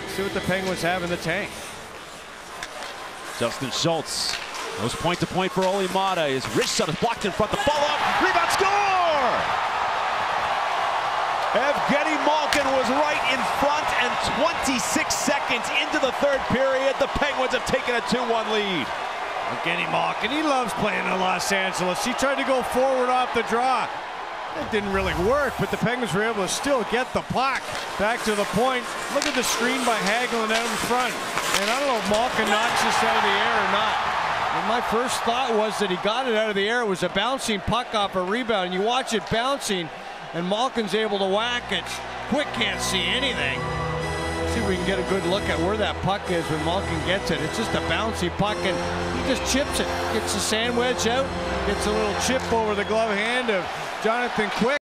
See what the Penguins have in the tank. Justin Schultz goes point to point for Olli Maatta. His wrist shot is blocked in front. The follow-up, rebound, score! Evgeny Malkin was right in front, and 26 seconds into the third period, the Penguins have taken a 2-1 lead. Evgeny Malkin, he loves playing in Los Angeles. He tried to go forward off the draw. That didn't really work, but the Penguins were able to still get the puck back to the point. Look at the screen by Hagelin out in front. And I don't know if Malkin knocks this out of the air or not. And my first thought was that he got it out of the air. It was a bouncing puck off a rebound. And you watch it bouncing, and Malkin's able to whack it. Quick can't see anything. See if we can get a good look at where that puck is when Malkin gets it. It's just a bouncy puck, and he just chips it. Gets the sand wedge out, gets a little chip over the glove hand of Jonathan Quick.